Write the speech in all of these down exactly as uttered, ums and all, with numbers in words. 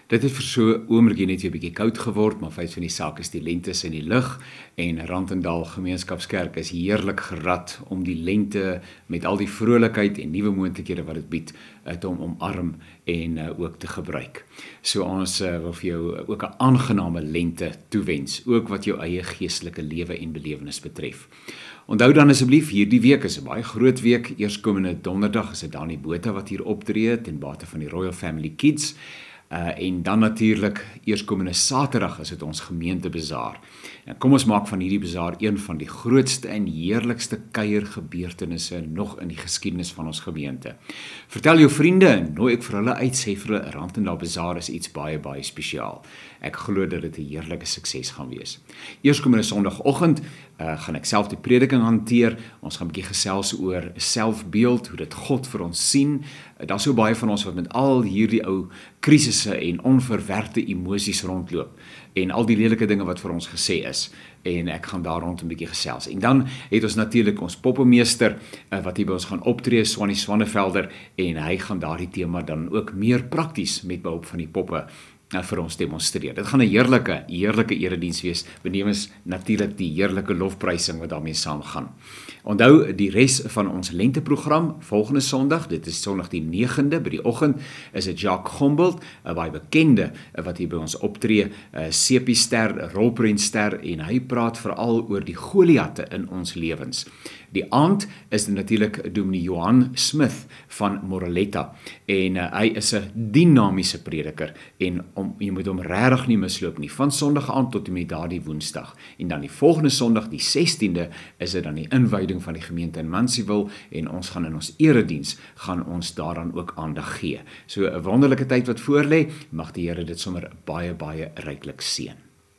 Dit het vir so oomrukkie net weer 'n bietjie koud geword, maar feit van die saak is die lente is in die lug en Rantendaal Gemeenskapskerk is heerlik gerad om die lente met al die vrolikheid en nuwe moontlikhede wat dit bied te om omarm en uh, ook te gebruik. So ons uh, wil vir jou ook 'n aangename lente toewens, ook wat jou eie geestelike lewe en belewenis betref. Onthou dan asseblief, hierdie week is 'n baie groot week. Eerskomende donderdag is dit Dani Botha wat hier optree ten bate van die Royal Family Kids. Uh, en dan natuurlik, eerskomende Saterdag is dit ons gemeentebazaar. En kom ons maak van hierdie bazaar een van die grootste en heerlikste kuiergebeurtenisse nog in die geskiedenis van ons gemeente. Vertel jou vriende en nooi ek vir hulle uit, sê vir hulle, Rantendaal Bazaar is iets baie, baie spesiaal. Ek glo dat dit 'n heerlike sukses gaan wees. Eerskomende Sondagoggend uh, gaan ek self die prediking hanteer. Ons gaan 'n bietjie gesels oor selfbeeld, hoe dit God vir ons sien. Uh, Daar's so baie van ons wat met al hierdie ou krisisse en onverwerkte emosies rondloop en al die lelike dinge wat vir ons gesê is, en ek gaan daar rond 'n bietjie gesels. En dan het ons natuurlik ons poppemeester uh, wat hier by ons gaan optree, Swannie Swanevelder, en hy gaan daardie tema dan ook meer prakties met behulp van die poppe uh, vir ons demonstreer. Dit gaan 'n heerlike, heerlike erediens wees, benewens natuurlik die heerlike lofprysing wat daarmee saamgaan. Onthou, die res van ons lenteprogram, volgende Sondag, dit is Sondag die negende, by die oggend, is dit Jacques Gombelt, 'n baie bekende, wat hier by ons optree, 'n sepie-ster, rolprentster, en hy praat veral oor die Goliatte in ons lewens. Die aand is dit natuurlik Dominee Johan Smith van Moreletta, en uh, hy is 'n dinamiese prediker, en om, jy moet hom regtig nie misloop nie, van Sondag aand tot en met daardie Woensdag. En dan die volgende Sondag, die sestiende, is dit dan die inwyding van die gemeente in Munsieville, en ons gaan in ons erediens, gaan ons daaraan ook aandag gee. So 'n wonderlike tyd wat voorlê, mag die Here dit sommer baie, baie ryklik seën.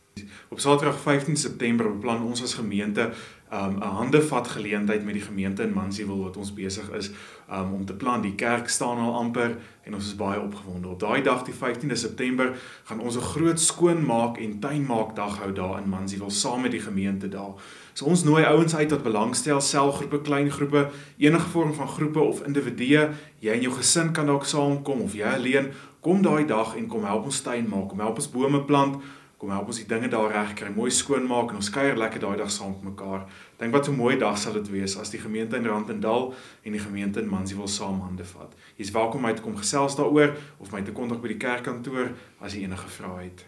Op Saterdag vyftien September beplan ons as gemeente um, 'n handevat geleentheid met die gemeente in Munsieville wat ons besig is um, om te plan. Die kerk staan al amper en ons is baie opgewonde. Op daai dag, die vyftiende September, gaan ons 'n groot skoonmaak en tuinmaakdag hou daar in Munsieville saam met die gemeente daar. So ons nooi ouens uit wat belangstel, selgroepe, kleingroepe, enige vorm van groepe of individue. Jy en jou gesin kan dalk saamkom of jy alleen. Kom daai dag en kom help ons tuin maak, kom help ons bome plant. Kom help ons die dinge daar reg kry, mooi skoonmaak en ons kuier lekker daai dag saam met mekaar. Dink wat 'n mooi dag sal dit wees as die gemeente in Rantendaal en die gemeente in Munsieville saam hande vat. Jy's welkom my te kom gesels daaroor of my te kontak by die kerkkantoor as jy enige vrae het.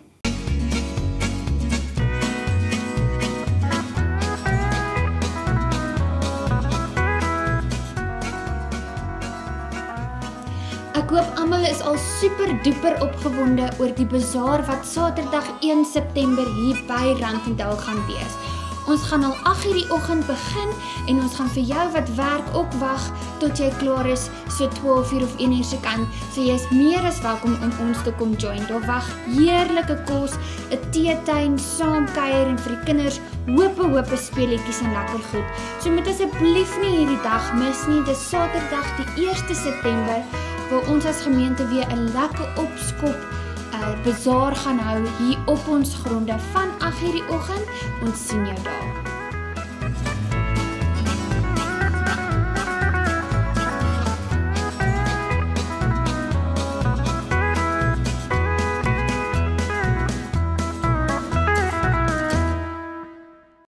Ek hoop almal is al super duper opgewonde oor die bazaar wat Saterdag een September hier by Rantendaal gaan wees. Ons gaan al agt uur die oggend begin en ons gaan vir jou wat werk ook wag tot jy klaar is so twaalf uur of een uur se kant. So jy is meer as welkom om ons te kom join. Daar wag heerlike kos, 'n teetuin, saam kuier en vir die kinders hoope hoope speletjies en lekker goed. So moet asseblief nie hierdie dag mis nie. Dis Saterdag die eerste September waar ons as gemeente weer 'n lekker opskop uh, bazaar gaan hou hier op ons gronde van agt uur die oggend. Ons sien jou daar.